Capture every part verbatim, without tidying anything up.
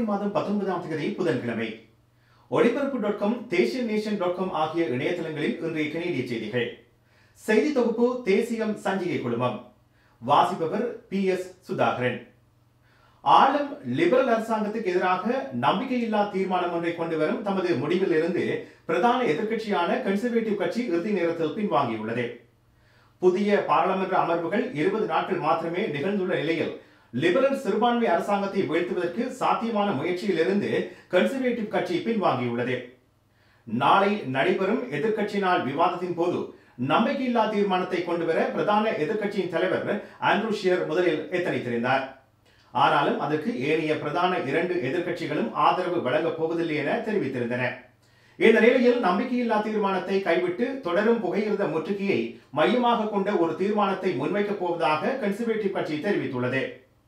பிப்ரவரி மாதம் பத்தொன்பதாம் தேதி புதன்கிழமை ஒளிபரப்பு டாட் காம் தேசிய நேஷன் டாட் காம் ஆகிய இணையதளங்களில் இன்றைய கனேடிய செய்திகள். செய்தி தொகுப்பு தேசியம் சஞ்சிகை குழுமம். வாசிப்பவர் பி எஸ் சுதாகரன். ஆளும் லிபரல் அரசாங்கத்துக்கு எதிராக நம்பிக்கையில்லா தீர்மானம் ஒன்றை கொண்டு வரும் தமது முடிவில் இருந்து பிரதான எதிர்க்கட்சியான கன்சர்வேட்டிவ் கட்சி இறுதி நேரத்தில் பின்வாங்கியுள்ளது. புதிய பாராளுமன்ற அமர்வுகள் இருபது நாட்கள் மாத்திரமே நிகழ்ந்துள்ள நிலையில் லிபரல் சிறுபான்மை அரசாங்கத்தை வீழ்த்துவதற்கு சாத்தியமான முயற்சியிலிருந்து கன்சர்வேட்டிவ் கட்சி பின்வாங்கியுள்ளது. நாளை நடைபெறும் எதிர்க்கட்சியினால் விவாதத்தின் போது நம்பிக்கையில்லா தீர்மானத்தை கொண்டுவர பிரதான எதிர்க்கட்சியின் தலைவர் ஆண்ட்ரூ ஷியர் முதலில் எத்தனித்திருந்தார். ஆனாலும் அதற்கு ஏனைய பிரதான இரண்டு எதிர்க்கட்சிகளும் ஆதரவு வழங்கப் போவதில்லை என தெரிவித்திருந்தன. இந்த நிலையில் நம்பிக்கையில்லா தீர்மானத்தை கைவிட்டு தொடரும் புகையிரத முற்றுகையை மையமாக கொண்ட ஒரு தீர்மானத்தை முன்வைக்கப் போவதாக கன்சர்வேட்டிவ் கட்சி தெரிவித்துள்ளது.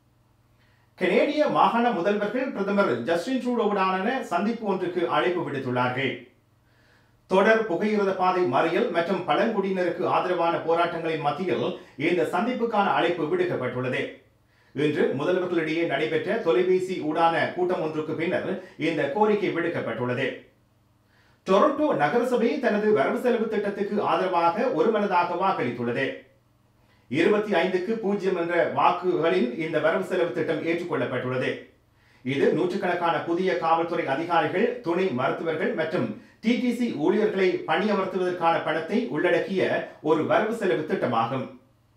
கனேடிய மாகாண முதல்வர்கள் பிரதமர் ஜஸ்டின் ட்ரூடோவுடனான சந்திப்பு ஒன்றுக்கு அழைப்பு விடுத்துள்ளார்கள். தொடர் புகையிரத பாதை மறியல் மற்றும் பழங்குடியினருக்கு ஆதரவான போராட்டங்களின் மத்தியில் இந்த சந்திப்புக்கான அழைப்பு விடுக்கப்பட்டுள்ளது. இன்று முதல்வர்களிடையே நடைபெற்ற தொலைபேசி ஊடான கூட்டம் ஒன்றுக்கு பின்னர் இந்த கோரிக்கை விடுக்கப்பட்டுள்ளது. டொரண்டோ நகரசபை தனது வரவு செலவு திட்டத்துக்கு ஆதரவாக ஒருமனதாக வாக்களித்துள்ளது. இருபத்தி ஐந்துக்கு பூஜ்ஜியம் என்ற வாக்குகளில் இந்த வரவு செலவு திட்டம் ஏற்றுக்கொள்ளப்பட்டுள்ளது. இது நூற்றுக்கணக்கான புதிய காவல்துறை அதிகாரிகள், துணை மருத்துவர்கள் மற்றும் டிடிசி ஊழியர்களை பணியமர்த்துவதற்கான பணத்தை உள்ளடக்கிய ஒரு வரவு செலவு திட்டமாகும்.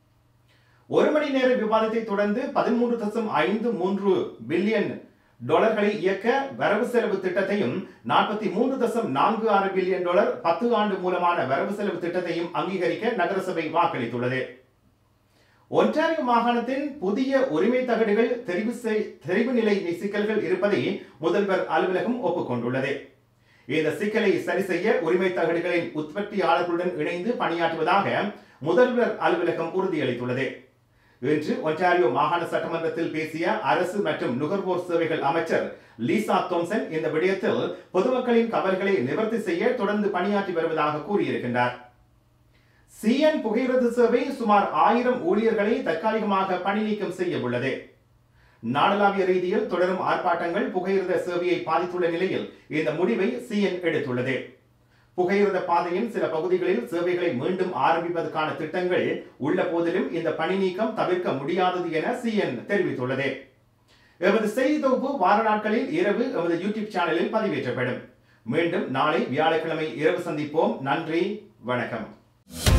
ஒரு மணி நேர விவாதத்தை தொடர்ந்து பதிமூன்று தசம் ஐந்து மூன்று பில்லியன் டாலர்களை இயக்க வரவு செலவு திட்டத்தையும் நாற்பத்தி மூன்று தசம் நான்கு ஆறு பில்லியன் டாலர் பத்து ஆண்டு மூலமான வரவு செலவு திட்டத்தையும் அங்கீகரிக்க நகரசபை வாக்களித்துள்ளது. ஒன்டாரியோ மாகாணத்தின் புதிய உரிமை தகடுகள் தெரிவு தெரிவு நிலை சிக்கல்கள் இருப்பதை முதல்வர் அலுவலகம் ஒப்புக்கொண்டுள்ளது. இந்த சிக்கலை சரி செய்ய உரிமை தகடுகளின் உற்பத்தியாளர்களுடன் இணைந்து பணியாற்றுவதாக முதல்வர் அலுவலகம் உறுதியளித்துள்ளது. இன்று ஒன்டாரியோ மாகாண சட்டமன்றத்தில் பேசிய அரசு மற்றும் நுகர்வோர் சேவைகள் அமைச்சர் லீசா தோம்சன் இந்த விடயத்தில் பொதுமக்களின் கவலைகளை நிவர்த்தி செய்ய தொடர்ந்து பணியாற்றி வருவதாக கூறியிருக்கின்றார். சிஎன் புகையிரத சேவை சுமார் ஆயிரம் ஊழியர்களை தற்காலிகமாக பணி நீக்கம் செய்ய உள்ளது. நாடளாவிய ரீதியில் தொடரும் ஆர்ப்பாட்டங்கள் புகையிரத சேவையை பாதித்துள்ள நிலையில் இந்த முடிவை சிஎன் எடுத்துள்ளது. புகையிரத பாதையின் சில பகுதிகளில் சேவைகளை மீண்டும் ஆரம்பிப்பதற்கான திட்டங்கள் உள்ள போதிலும் இந்த பணி நீக்கம் தவிர்க்க முடியாதது என சிஎன் தெரிவித்துள்ளது. எமது செய்தி தொகுப்பு வார நாட்களில் இரவு எமது யூடியூப் சேனலில் பதிவேற்றப்படும். மீண்டும் நாளை வியாழக்கிழமை இரவு சந்திப்போம். நன்றி, வணக்கம்.